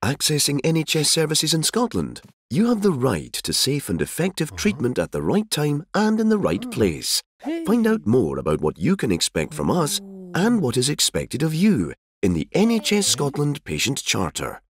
Accessing NHS services in Scotland, you have the right to safe and effective treatment at the right time and in the right place. Find out more about what you can expect from us and what is expected of you in the NHS Scotland Patient Charter.